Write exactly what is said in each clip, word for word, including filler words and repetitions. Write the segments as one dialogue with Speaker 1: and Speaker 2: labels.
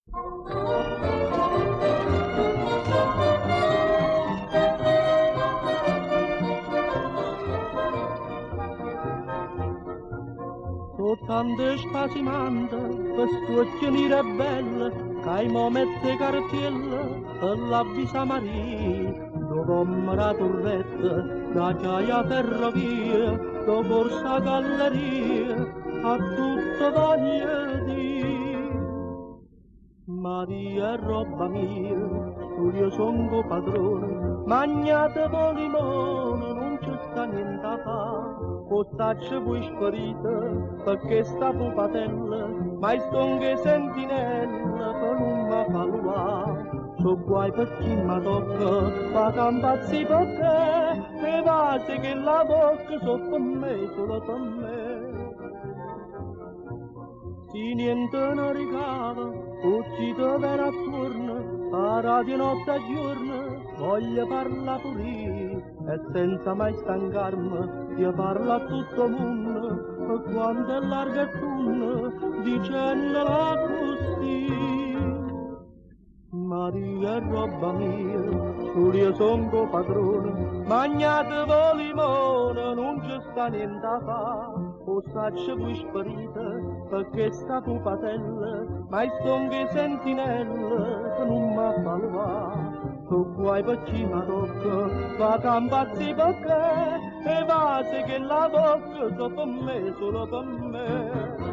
Speaker 1: Tante spasimante, per stuccioni rebelle, che mo mette cartielle, per l'avvisa Maria, dove la torretta, da chiaia ferrovia, do corsa galleria, a tutto voglio dire. Maria è roba mia, io sono padrone, magnate po' limone, non ci sta niente a fare. Postaccia voi sparita, perché sta pupatella, mai stonche sentinella, per non mi fa luà. So guai per chi mi tocca, fa campazzi perché, le vasi che la bocca so per me, solo per me. Si niente non ricava, oggi te viene attorno, a radio notte e giorno, voglio parla pure io, e senza mai stancarmi, io parlo a tutto il mondo, e quando è larga e tunna, dicendola così. Maria è roba mia, solo io sono padrone, magnate vo limone, non ci sta niente a fare. Postaccia voi sparita, perché sta pupatella, mai stonche sentinelle, che non mi fa levare. Tu guai per chi mi tocca, fa campazzi perché, e vasi che la tocca, so per me, solo per me.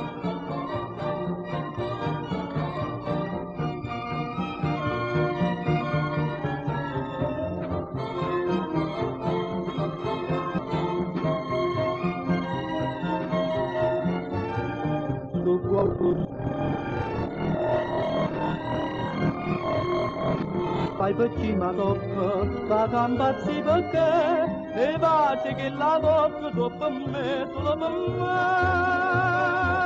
Speaker 1: Fai per chi mi tocca, fa campazzi perché, e pace che la tocca, so per me, solo per me.